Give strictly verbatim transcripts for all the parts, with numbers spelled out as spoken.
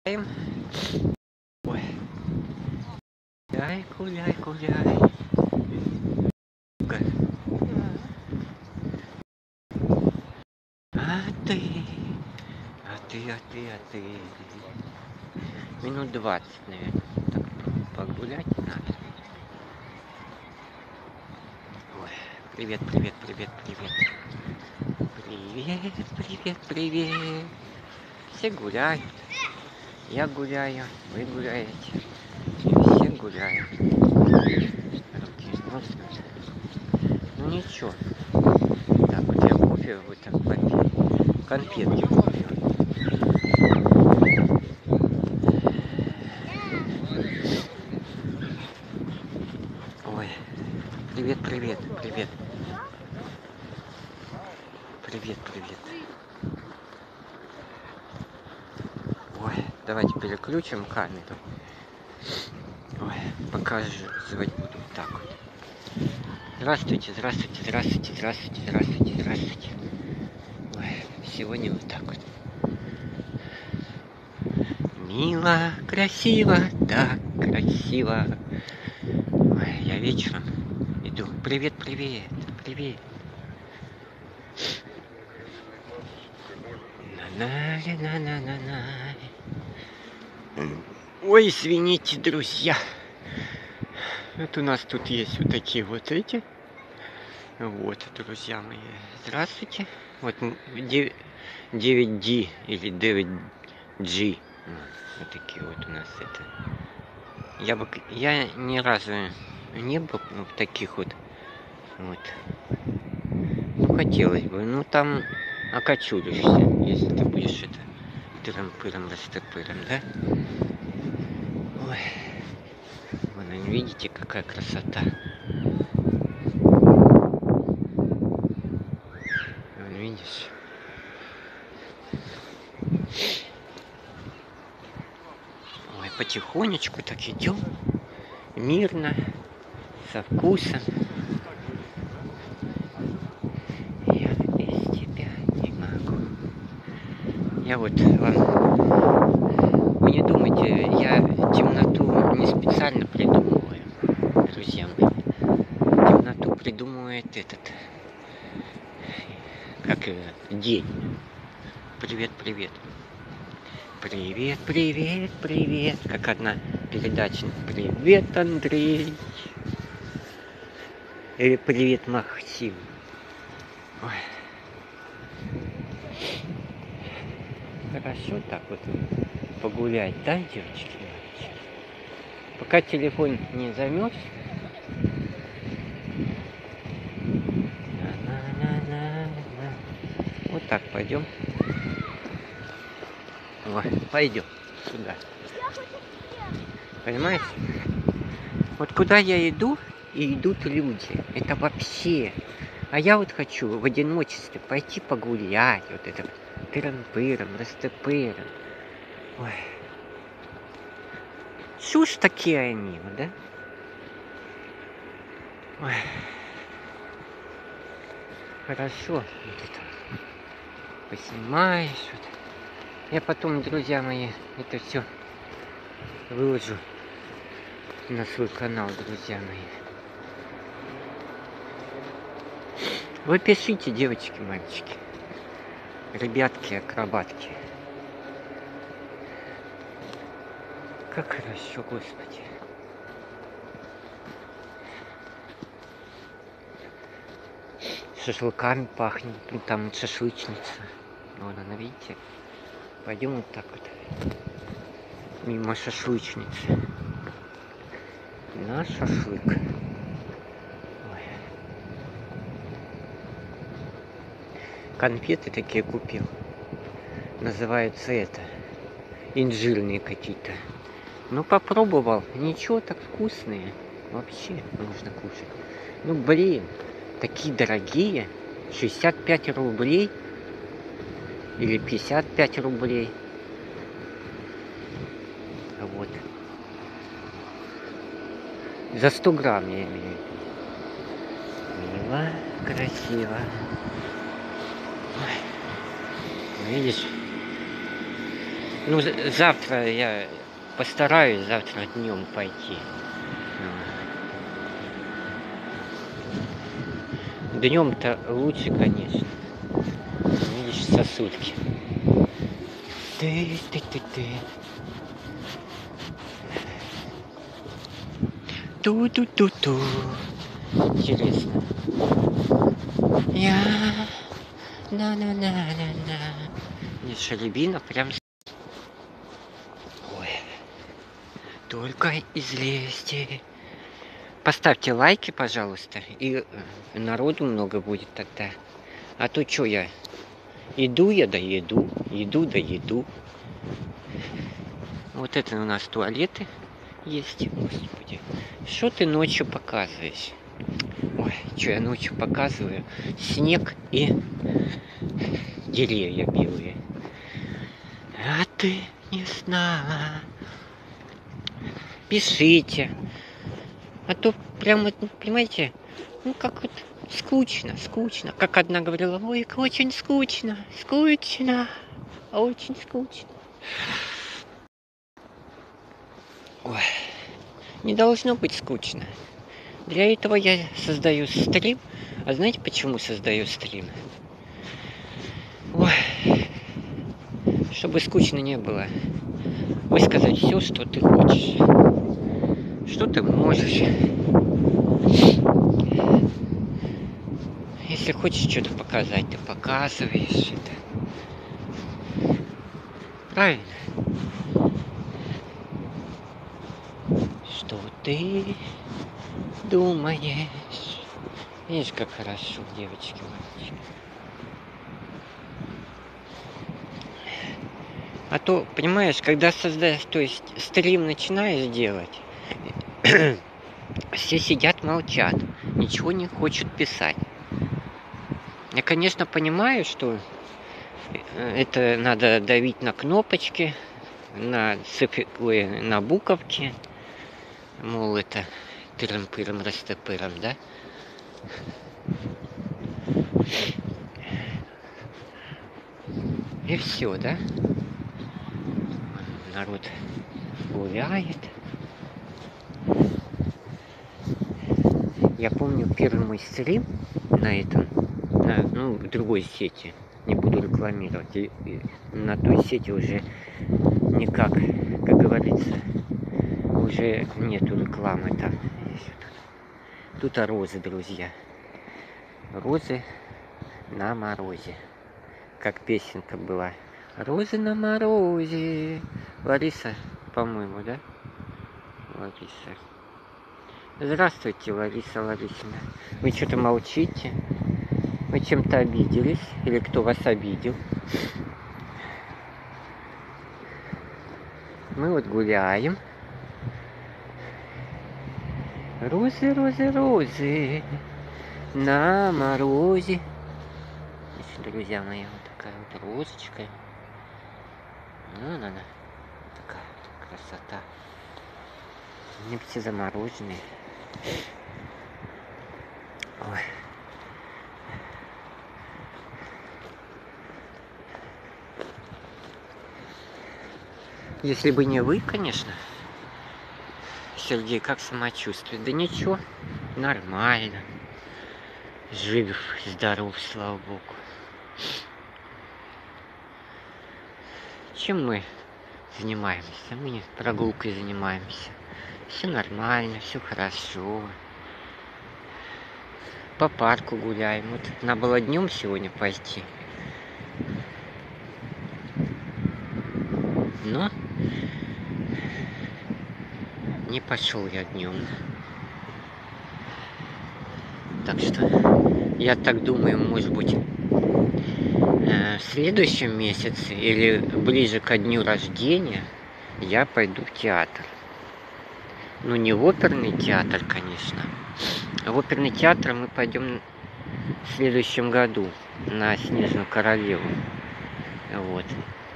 Ой, гуляй, гуляй, гуляй. А ты, а ты, а ты, а ты. Минут двадцать, наверное. Так погулять надо. Ой, привет, привет, привет, привет. Привет, привет, привет. Все гуляют. Я гуляю, вы гуляете. Все гуляют. Руки, нос. Ну ничего. Так, вот я кофе вот так попил. Конфетки купил. Ой, привет, привет, привет. Привет, привет. Ой, давайте переключим камеру. Ой, показывать буду так вот. Здравствуйте, здравствуйте, здравствуйте, здравствуйте, здравствуйте, здравствуйте. Ой, сегодня вот так вот. Мило, красиво, так красиво. Ой, я вечером иду. Привет, привет, привет. На-на-на-на-на-на. Ой, извините, друзья. Вот у нас тут есть вот такие вот эти. Вот, друзья мои. Здравствуйте. Вот девять ди или девять джи. Вот такие вот у нас это. Я бы, я ни разу не был в таких вот. Вот. Ну, хотелось бы. Ну, там окочуришься, если ты будешь это тыром-пыром, растопыром, да? Ой. Вон, видите, какая красота. Вон, видишь? Ой, потихонечку так идем. Мирно, со вкусом. Я без тебя не могу. Я вот вам... Вы не думайте, я темноту не специально придумываю, друзья мои. Темноту придумывает этот... Как день. Привет, привет. Привет, привет, привет. Как одна передача. Привет, Андрей. Или привет, Максим. Ой. Хорошо так вот погулять, да, девочки? Пока телефон не замерз. Вот так пойдем. Вот, пойдем сюда. Понимаете? Вот куда я иду, и идут люди. Это вообще. А я вот хочу в одиночестве пойти погулять. Вот это тыром-пыром, растопыром. Ой. Чушь такие они, да? Ой. Хорошо. Вот это. Поснимаешь. Вот. Я потом, друзья мои, это все выложу на свой канал, друзья мои. Вы пишите, девочки, мальчики, ребятки, акробатки. Как хорошо, Господи. Шашлыками пахнет. Ну, там шашлычница. Вон она, видите? Пойдем вот так вот. Мимо шашлычницы. На шашлык. Ой. Конфеты такие купил. Называется это. Инжирные какие-то. Ну, попробовал. Ничего, так вкусные. Вообще можно кушать. Ну, блин. Такие дорогие. шестьдесят пять рублей. Или пятьдесят пять рублей. Вот. За сто грамм я имею в виду. Мило, красиво. Ой. Видишь? Ну, завтра я постараюсь завтра днем пойти. Днем-то лучше, конечно. Видишь, сосудки. Ты, ты, ты, ты. Ту-ту-ту-ту. Интересно. Я... На-на-на-на-на. Не шалебина прям... Ой. Только излезьте. Поставьте лайки, пожалуйста. И народу много будет тогда. А то что я... Иду я да еду. Иду да еду. Вот это у нас туалеты есть. Господи. Что ты ночью показываешь? Ой, что я ночью показываю? Снег и деревья белые. А ты не знала. Пишите. А то прям, понимаете, ну как вот скучно, скучно. Как одна говорила, ой, очень скучно, скучно, очень скучно. Ой, не должно быть скучно. Для этого я создаю стрим. А знаете, почему создаю стрим? Ой, чтобы скучно не было. Высказать все, что ты хочешь. Что ты можешь. Если хочешь что-то показать, ты показываешь это. Правильно? Что ты думаешь? Видишь, как хорошо, девочки, мальчики. А то, понимаешь, когда создаешь, то есть стрим начинаешь делать, все сидят, молчат, ничего не хочет писать. Я, конечно, понимаю, что это надо давить на кнопочки, на цифры, на буковки, мол, это тырым-пырым, растопыром, да? И все, да? Народ гуляет. Я помню первый мой стрим на этом, на, ну, в другой сети, не буду рекламировать, и, и на той сети уже никак, как говорится, уже нету рекламы там. Тут розы, друзья. Розы на морозе. Как песенка была. Розы на морозе. Лариса, по-моему, да? Лариса. Здравствуйте, Лариса Ларисовна. Вы что-то молчите? Вы чем-то обиделись? Или кто вас обидел? Мы вот гуляем. Розы, розы, розы на морозе. Значит, друзья мои, вот такая вот розочка. Ну, она такая красота. Они все замороженные. Ой. Если бы не вы, конечно, Сергей, как самочувствие? Да ничего, нормально. Жив, здоров, слава богу. Чем мы занимаемся? Мы прогулкой занимаемся. Все нормально, все хорошо. По парку гуляем. Вот надо было днем сегодня пойти. Но не пошел я днем. Так что я так думаю, может быть, в следующем месяце или ближе ко дню рождения я пойду в театр. Ну, не в оперный театр, конечно. А в оперный театр мы пойдем в следующем году на Снежную королеву. Вот.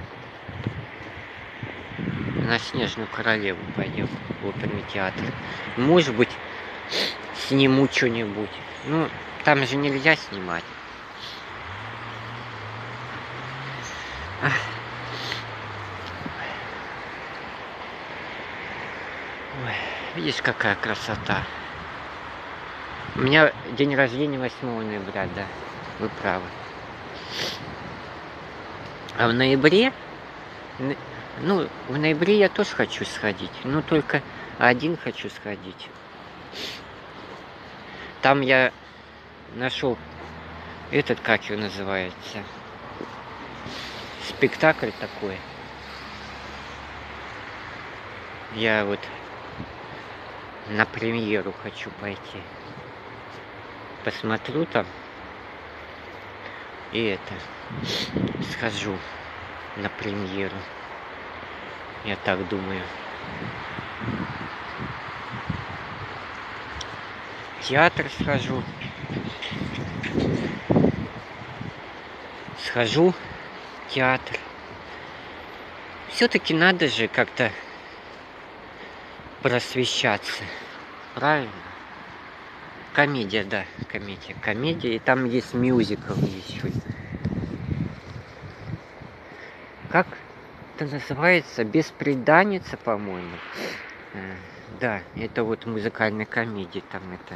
На Снежную королеву пойдем в оперный театр. Может быть, сниму что-нибудь. Ну, там же нельзя снимать. Видишь, какая красота. У меня день рождения восьмого ноября, да. Вы правы. А в ноябре, ну, в ноябре я тоже хочу сходить. Ну, только один хочу сходить. Там я нашел этот, как его называется, спектакль такой. Я вот на премьеру хочу пойти. Посмотрю там. И это, схожу на премьеру. Я так думаю. В театр схожу. Схожу в театр. Все-таки надо же как-то просвещаться. Правильно? Комедия, да, комедия. Комедия, и там есть мюзикл еще. Как это называется? Бесприданница, по-моему. Да, это вот музыкальная комедия, там это.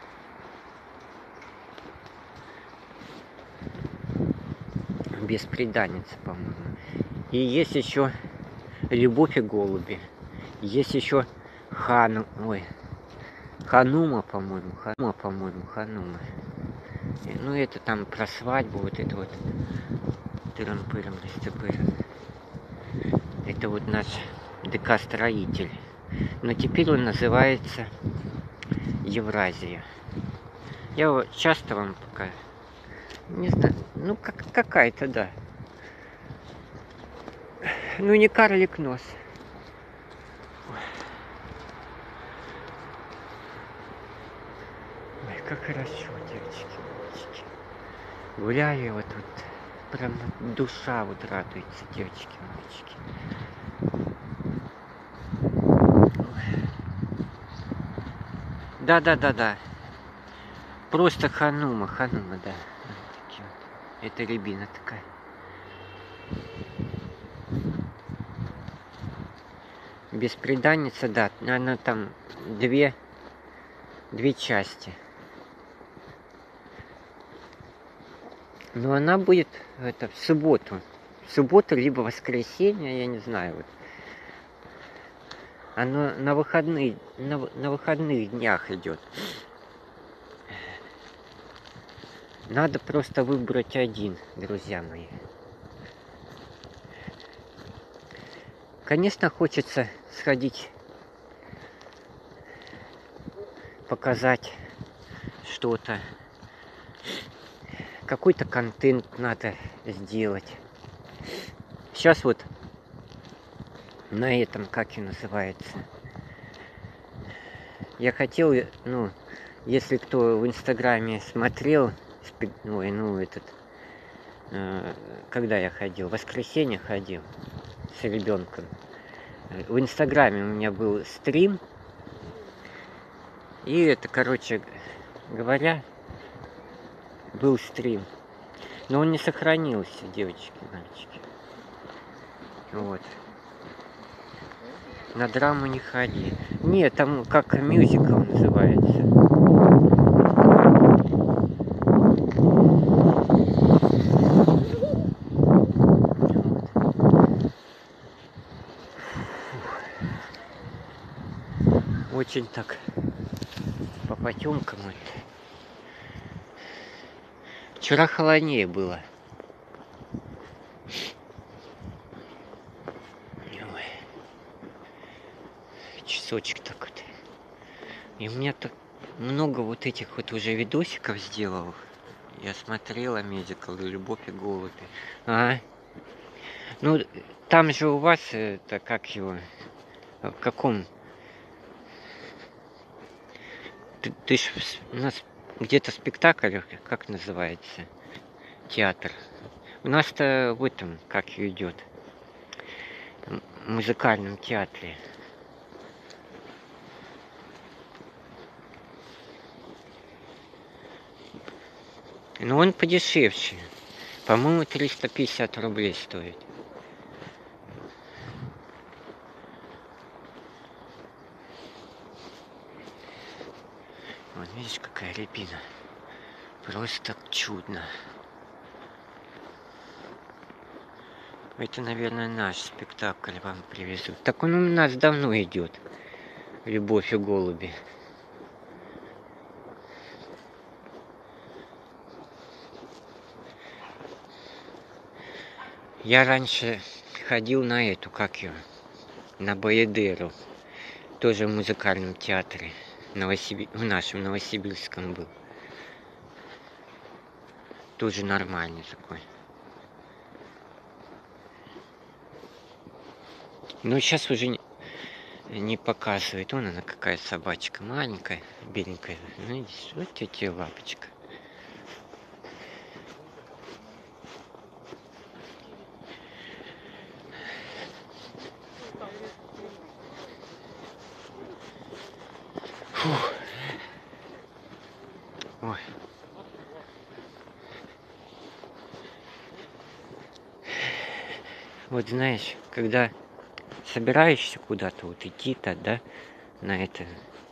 Бесприданница, по-моему. И есть еще Любовь и голуби. Есть еще Хану, ой, Ханума, по-моему, Ханума, по-моему, Ханума. Ну, это там про свадьбу, вот это вот. Тырым-пырым, растыпырым. Это вот наш ДК-строитель. Но теперь он называется Евразия. Я его часто вам пока... Не знаю, ну как, какая-то, да. Ну не карлик нос. Ой, как хорошо, девочки, мальчики. Гуляю вот тут. Прям душа вот радуется, девочки, мальчики. Да, да, да, да. Просто Ханума, Ханума, да. Это рябина такая. Бесприданница, да. Она там две, две части. Но она будет это в субботу. В субботу, либо воскресенье, я не знаю. Вот. Оно на выходные, на, на выходных днях идет. Надо просто выбрать один, друзья мои. Конечно, хочется сходить, показать что-то. Какой-то контент надо сделать. Сейчас вот на этом, как и называется. Я хотел, ну, если кто в Инстаграме смотрел, ой, ну, этот, э, когда я ходил, в воскресенье ходил с ребенком. В Инстаграме у меня был стрим. И это, короче говоря, был стрим. Но он не сохранился, девочки, мальчики. Вот. На драму не ходи. Нет, там как мюзикл называется. Очень так по потемкам. Вчера холоднее было. Ой. Часочек так вот. И у меня так много вот этих вот уже видосиков сделал. Я смотрела мюзикл «Любовь и голуби». А? Ну, там же у вас, это как его, в каком... Ты, ты ж у нас где-то спектакль, как называется, театр. У нас-то в этом, как идет, в музыкальном театре. Но он подешевше. По-моему, триста пятьдесят рублей стоит. Вот видишь, какая рябина. Просто чудно. Это, наверное, наш спектакль вам привезут. Так он у нас давно идет. «Любовь и голуби». Я раньше ходил на эту, как ее, на Баядеру. Тоже в музыкальном театре. Новосиб... В нашем Новосибирском был. Тоже нормальный такой. Но сейчас уже не, не показывает. Вон она какая собачка. Маленькая, беленькая. Видишь, вот тетя лапочка. Фух. Ой. Вот знаешь, когда собираешься куда-то вот идти-то, да, на это,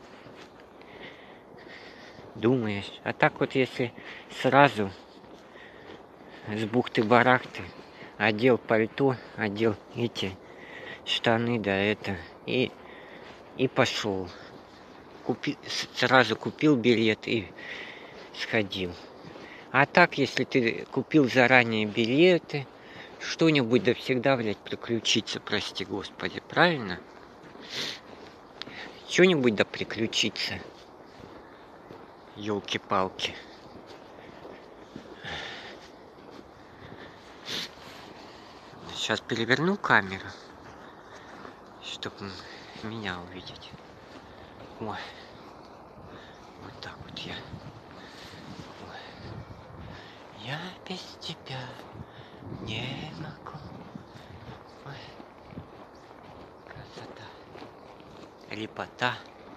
думаешь. А так вот если сразу с бухты-барахты одел пальто, одел эти штаны, да, это, и, и пошел. Купи, сразу купил билет и сходил. А так, если ты купил заранее билеты, что-нибудь да всегда, блядь, приключиться, прости господи, правильно? Что-нибудь да приключиться. Ёлки-палки. Сейчас переверну камеру, чтобы меня увидеть. Ой. Вот так вот я. Ой. Я без тебя не могу. Ой. Красота. Лепота.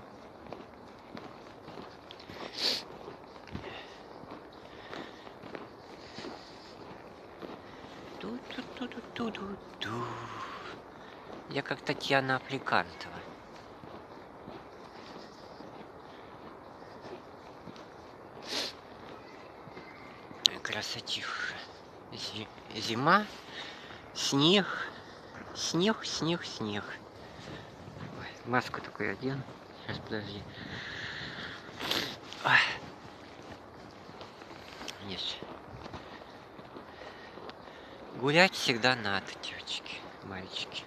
Ту-ту-ту-ту-ту-ту. Я как Татьяна Африкантова. Красотища. Зима, снег, снег, снег, снег. Ой, маску такую одену. Сейчас, подожди. Ой. Есть. Гулять всегда надо, девочки, мальчики.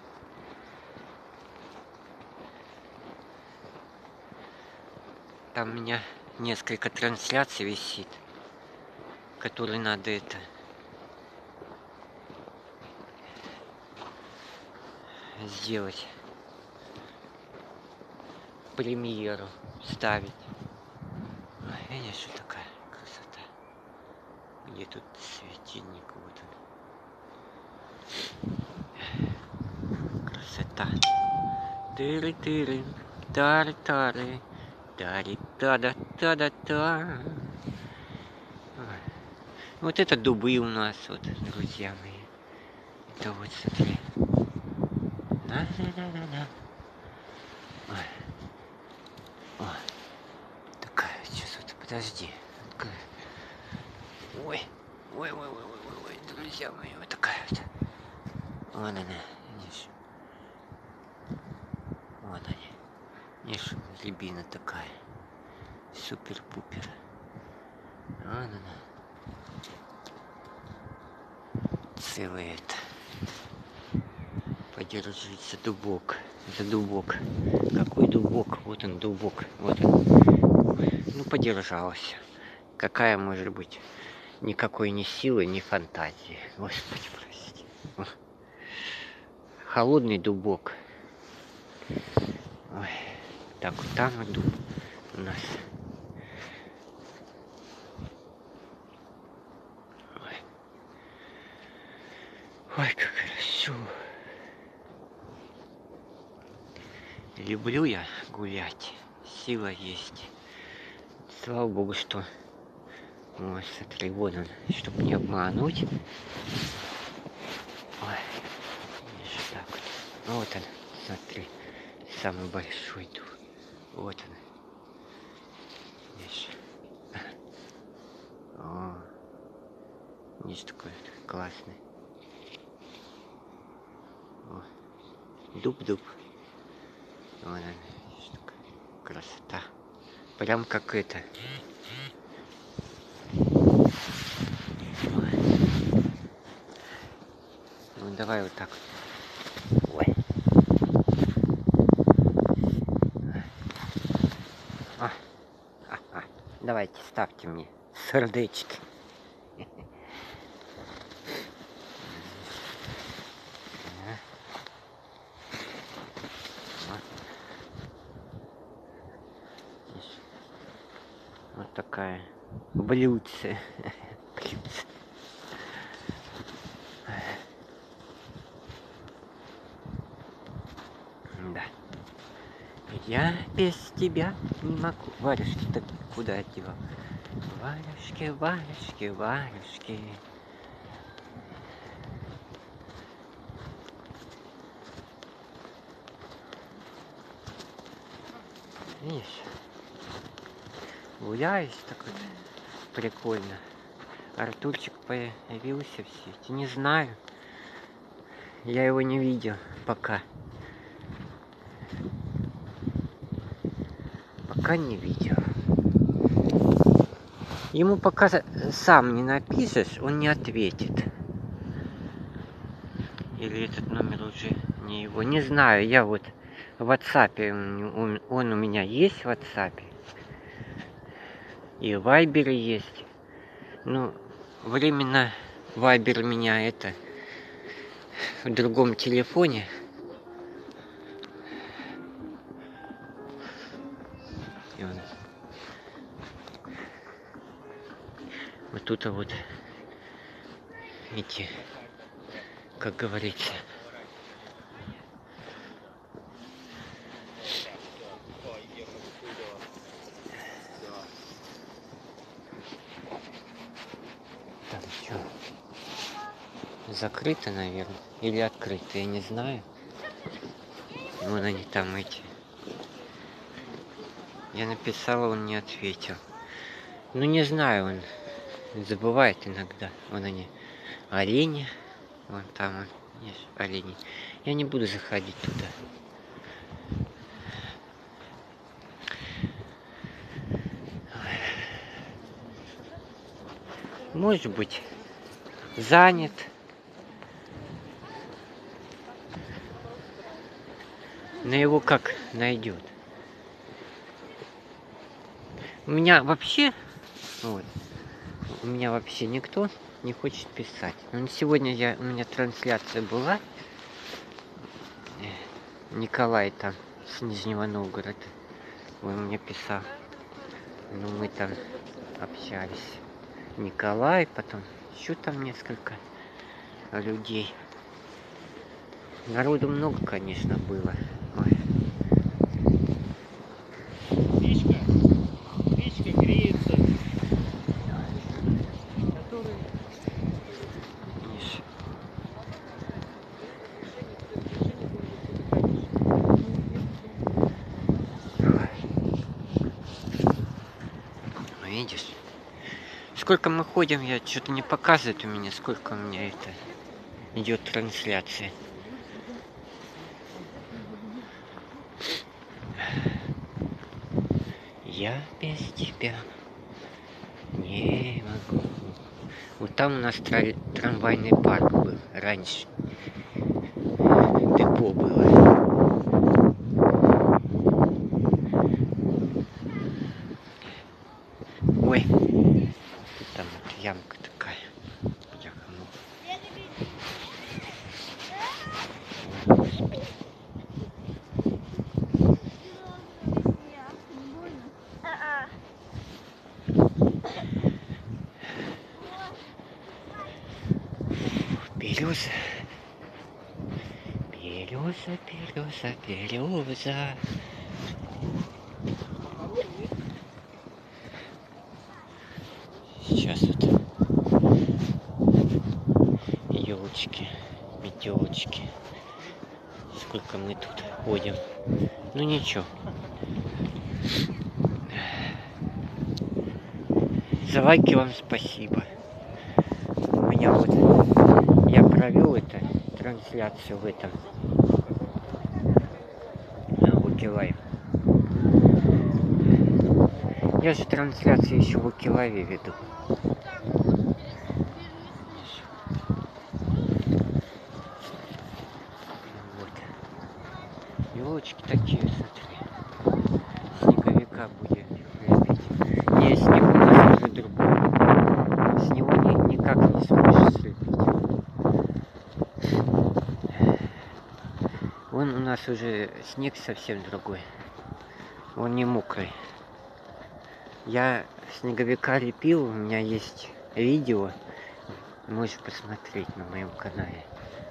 Там у меня несколько трансляций висит, которые надо это сделать, премьеру ставить. Ой, видишь, что такая красота. Где тут светильник? Вот он. Красота. Тыры-тыры, тары-тары, тари-та-да-та-да-та. Вот это дубы у нас, вот, друзья мои. Это вот, смотри. На-на-на-на-на. Ой. Ой. Такая, сейчас вот, подожди. Такая. Ой. Ой, ой, ой, ой, ой, ой, друзья мои, вот такая вот. Вон она, видишь. Вон они. Видишь, рябина такая. Супер-пупер. Вон она. Целый это. Подержись за дубок. За дубок. Какой дубок? Вот он, дубок. Вот он. Ну, подержался. Какая может быть никакой ни силы, ни фантазии. Господи, прости. Холодный дубок. Ой. Так, вот там вот дуб у нас. Ой. Ой, как хорошо. Люблю я гулять. Сила есть. Слава богу, что вот, смотри, вот он, чтобы не обмануть. Ой, видишь, так вот. Вот он, смотри, самый большой дуб. Вот он. Видишь, Видишь, такой классный. О, дуб-дуб. Вон он, видишь, такая красота. Прям как это. Ой. Ну давай вот так. Ой. А. А, а. Давайте, ставьте мне сердечки. Вот такая блюдце. Блюдце. Да. Я без тебя не могу. Варежки-то куда одевал? Варежки, варежки, варежки. Видишь? Гуляешь так вот прикольно. Артурчик появился в сети. Не знаю. Я его не видел пока. Пока не видел. Ему пока сам не напишешь, он не ответит. Или этот номер уже не его. Не знаю, я вот в WhatsApp, он, он у меня есть в WhatsApp. И в Вайбере есть. Ну, временно Вайбер у меня это в другом телефоне. И он... Вот тут вот эти, как говорится, там что, закрыто, наверное, или открыто, я не знаю. Вон они там эти. Я написала, он не ответил. Ну не знаю, он забывает иногда. Вон они, олени. Вон там он, видишь, олени. Я не буду заходить туда. Может быть, занят. Но его как найдет? У меня вообще, вот, у меня вообще никто не хочет писать. Но сегодня я, у меня трансляция была. Николай там с Нижнего Новгорода. Он мне писал. Ну мы там общались. Николай, потом еще там несколько людей. Народу много, конечно, было. Ой. Печка, печка греется. Который... Видишь? Сколько мы ходим, я что-то не показывает у меня, сколько у меня это идет трансляция. Я без тебя не могу. Вот там у нас тра- трамвайный парк был раньше. Депо было. Ой, там вот ямка такая. Господи. Береза, береза, береза, береза. Сейчас вот елочки, метелочки. Сколько мы тут ходим. Ну ничего. За лайки вам спасибо. меня вот, я провел это, трансляцию в этом, Лукилайв. Я же трансляцию еще в Лукилайве веду. Вот. Елочки такие, смотри. Снеговика будет лепить. Не, снег у нас уже другой. С него ни, никак не сможешь слепить. Вон у нас уже снег совсем другой. Он не мокрый. Я снеговика лепил, у меня есть видео. Можешь посмотреть на моем канале.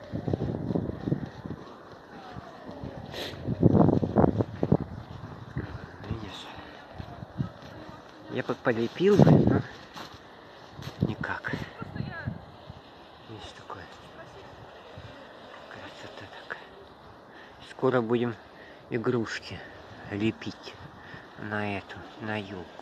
Видишь? Я бы полепил бы, но никак. Видишь, такое. Красота такая. Скоро будем игрушки лепить на эту, на елку.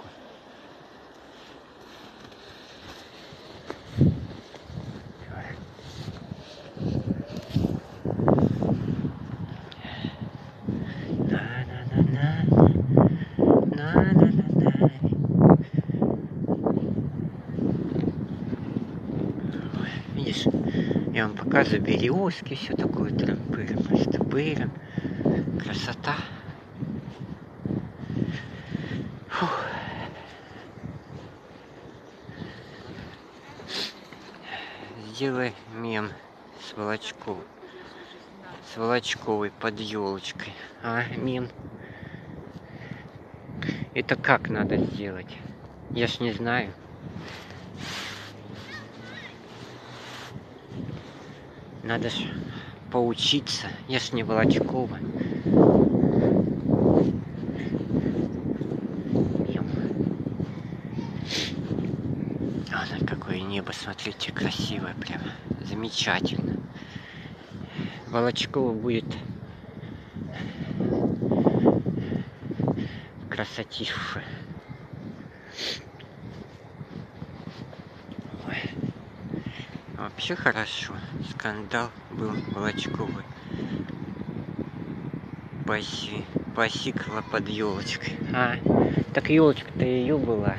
Видишь, я вам показываю березки, все такое трампыром, стопыром. Красота. Фух. Сделай мем с Волочковой. С Волочковой под елочкой. А, мем. Это как надо сделать? Я ж не знаю. Надо ж поучиться. Я ж не Волочкова. Ладно, какое небо, смотрите, красивое прям. Замечательно. Волочкова будет красотища. Вообще хорошо. Скандал был Волочковой. Паси, посикала под елочкой. А, так елочка-то ее была.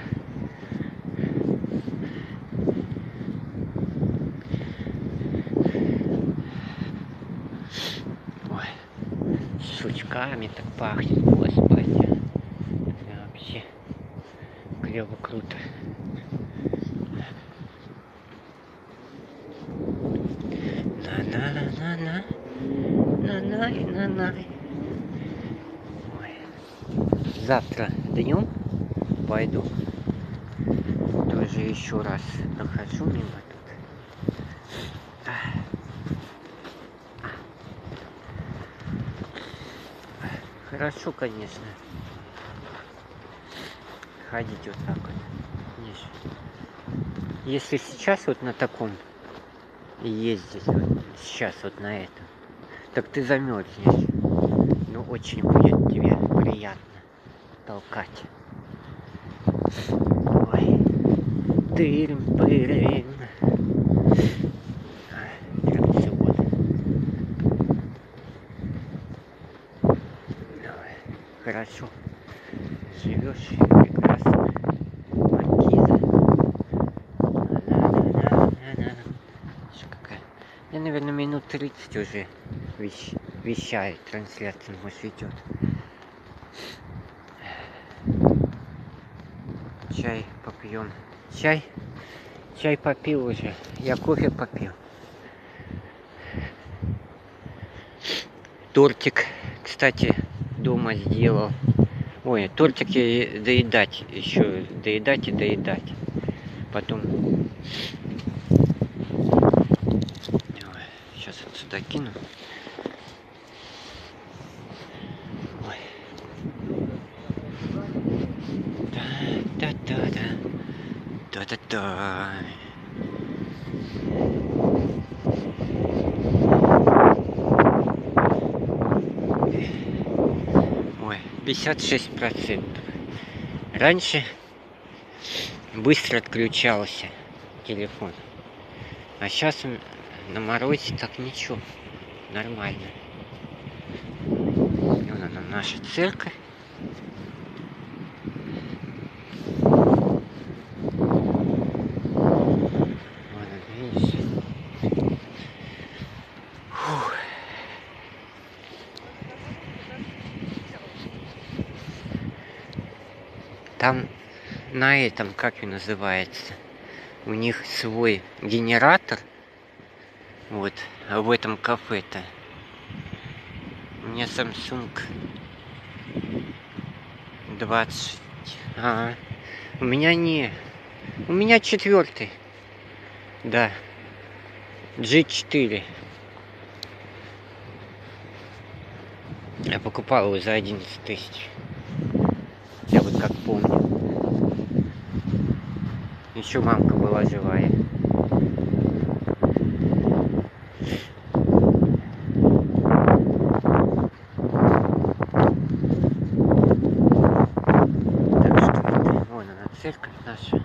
Ой, с сучками так пахнет, господи. Вообще клево, круто. На-на-на-на. На-на-на-на. Завтра днем пойду. Тоже еще раз прохожу мимо тут. Хорошо, конечно, ходить вот так вот. Видишь? Если сейчас вот на таком ездить, вот сейчас вот на этом, так ты замерзнешь. Ну, очень будет тебе приятно толкать. Ой. Тырым-пырым. Аттракцион. Хорошо. Живешь прекрасно. Маркиза. На-на-на-на-на. Что какая? Я, наверное, минут тридцать уже вещ... вещаю. Трансляция, может, идет. Чай попьем. Чай? Чай попил уже. Я кофе попил. Тортик, кстати, дома сделал. Ой, тортики доедать еще. Доедать и доедать. Потом... Сейчас вот сюда кину. Ой. Да-да-да-да. Да-да-да. Ой, пятьдесят шесть процентов. Раньше быстро отключался телефон. А сейчас на морозе так ничего, нормально. И вон она, наша церковь. Вон она, видишь? Фух. Там на этом, как и называется, у них свой генератор. Вот, а в этом кафе-то у меня Samsung двадцать. А, у меня не. У меня четвертый. Да. джи четыре. Я покупал его за одиннадцать тысяч. Я вот как помню. Еще мамка была живая. Так что это, вон она, церковь наша.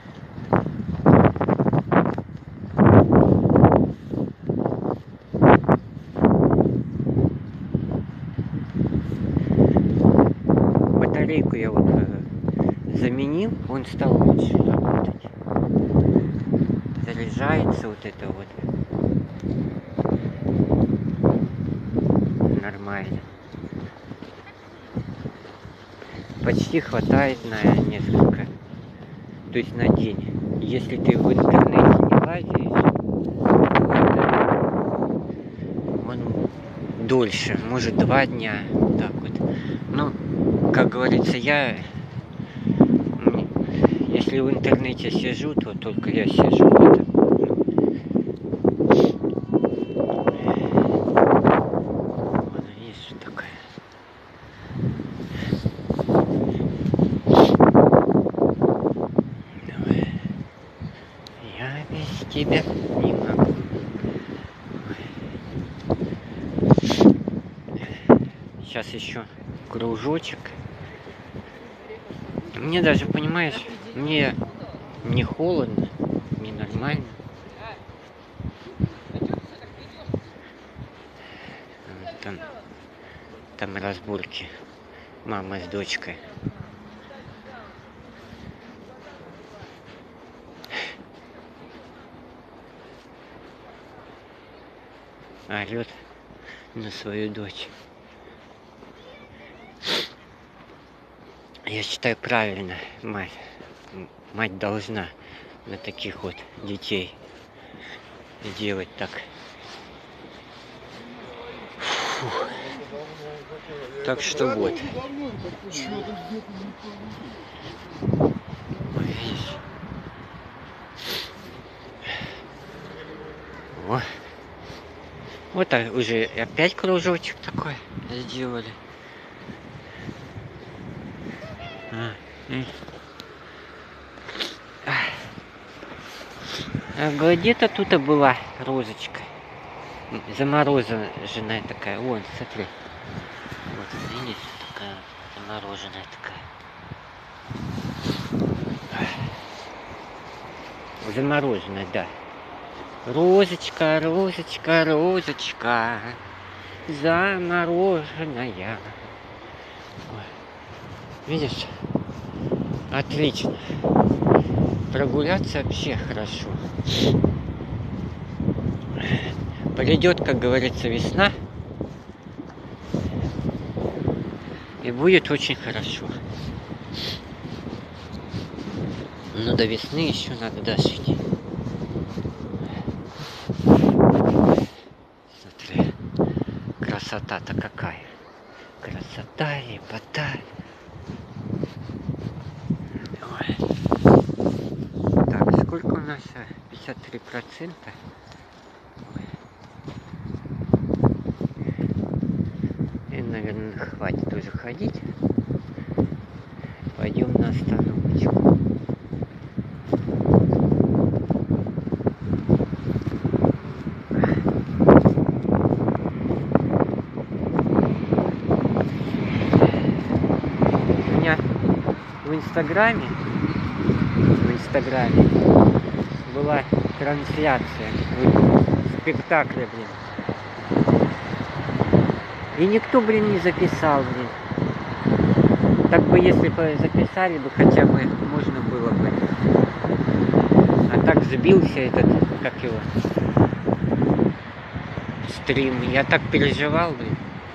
Батарейку я вот заменил, он стал лучше работать. Заряжается вот это вот. Нормально. Почти хватает на несколько. То есть на день. Если ты в интернете не лазишь, то это он дольше. Может два дня. Так вот. Ну, как говорится, я... Если в интернете сижу, то только я сижу. Это, вот, видишь, что такое. Давай. Я без тебя не могу. Сейчас еще кружочек. Мне даже, понимаешь, мне не холодно, мне нормально. Там, там разборки. Мама с дочкой. Орет на свою дочь. Я считаю, правильно мать. Мать должна на таких вот детей делать так. Фух. Так что вот. Видишь? Вот. Вот уже опять кружочек такой сделали. А, а где-то тут была розочка. Замороженная такая. Вон, смотри. Вот, видишь, такая замороженная такая. Замороженная, да. Розочка, розочка, розочка. Замороженная. Видишь? Отлично. Прогуляться вообще хорошо. Придет, как говорится, весна. И будет очень хорошо. Но до весны еще надо дожить. Смотри. Красота-то какая. Красота, лепота. Так, сколько у нас? пятьдесят три процента. И, наверное, хватит уже ходить. Пойдем на остановочку. У меня в Инстаграме в Инстаграме была трансляция спектакля, блин. И никто, блин, не записал, блин. Так бы, если бы записали бы, хотя бы можно было бы. А так сбился этот, как его, стрим. Я так переживал, блин.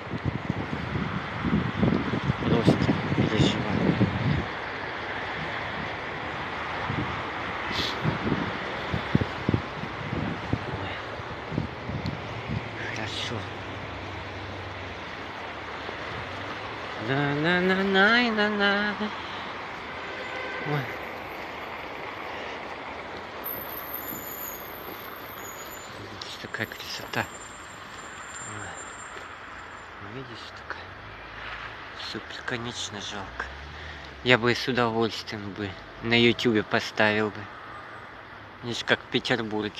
Просто переживал. Хорошо. На-на-на-на-на-на. Ой. Видишь, такая красота. Ой. Видишь, такая. Супер, конечно, жалко. Я бы с удовольствием бы на ютубе поставил бы. Видишь, как в Петербурге.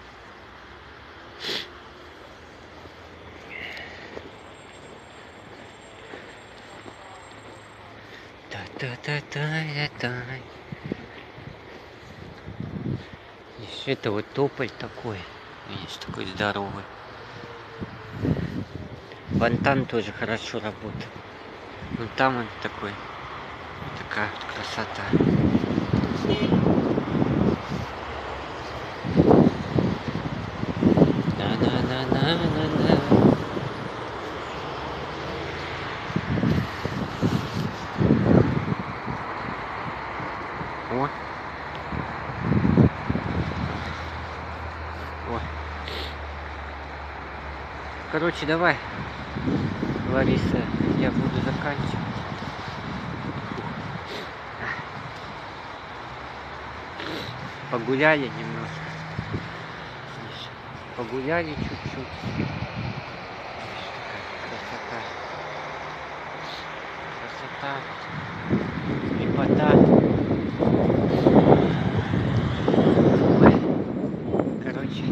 Та-та-та-та-та. Видишь, это вот тополь такой. Видишь, такой здоровый. Фонтан тоже хорошо работает. Ну там он такой. Такая вот красота. На-на-на-на-на-на. О. О. Короче, давай, Лариса, я буду заканчивать. Погуляли немножко. Погуляли чуть-чуть. Красота. Красота. Лепота. Короче,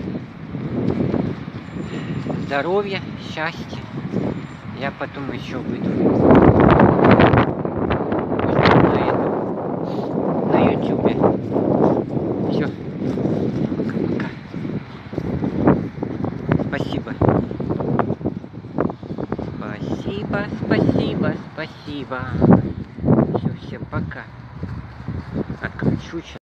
здоровья, счастья. Я потом еще выйду на этом, на ютубе. Все. Пока-пока. Спасибо. Спасибо, спасибо, спасибо. Все, всем пока. Отключу.